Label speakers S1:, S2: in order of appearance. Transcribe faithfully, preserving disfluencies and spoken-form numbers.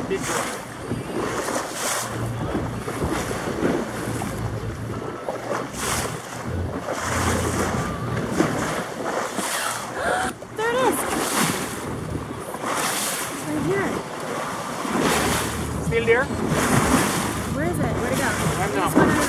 S1: big one.
S2: There it is. Right here.
S1: Still there?
S2: Where is it? Where'd it go?
S1: I don't know.
S2: This one